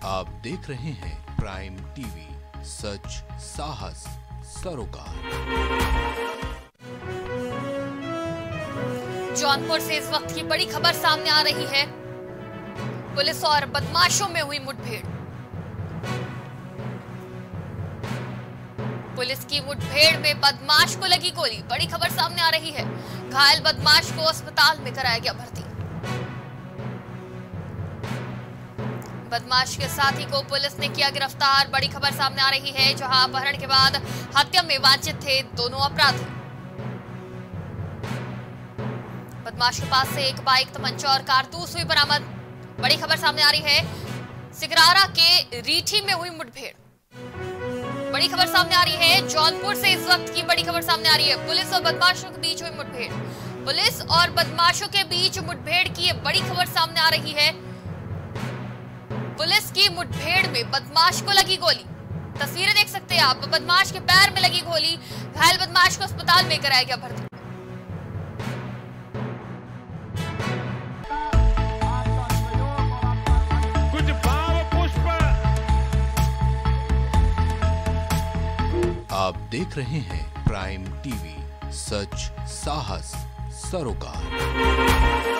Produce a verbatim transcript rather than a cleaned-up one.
आप देख रहे हैं प्राइम टीवी, सच साहस सरोकार। जौनपुर से इस वक्त की बड़ी खबर सामने आ रही है। पुलिस और बदमाशों में हुई मुठभेड़। पुलिस की मुठभेड़ में बदमाश को लगी गोली। बड़ी खबर सामने आ रही है। घायल बदमाश को अस्पताल में कराया गया भर्ती। बदमाश के साथी को पुलिस ने किया गिरफ्तार। बड़ी खबर सामने आ रही है, जहां अपहरण के बाद हत्या में वांछित थे दोनों अपराधी। बदमाश के पास से एक बाइक, तमंचा और कारतूस हुई बरामद। बड़ी खबर सामने आ रही है। सिगरारा के रीठी में हुई मुठभेड़। बड़ी खबर सामने आ रही है। जौनपुर से इस वक्त की बड़ी खबर सामने आ रही है। पुलिस और बदमाशों के बीच हुई मुठभेड़। पुलिस और बदमाशों के बीच मुठभेड़ की बड़ी खबर सामने आ रही है। पुलिस की मुठभेड़ में बदमाश को लगी गोली। तस्वीरें देख सकते हैं आप। बदमाश के पैर में लगी गोली। घायल बदमाश को अस्पताल में कराया गया भर्ती। कुछ भाव पुष्प। आप देख रहे हैं प्राइम टीवी, सच साहस सरोकार।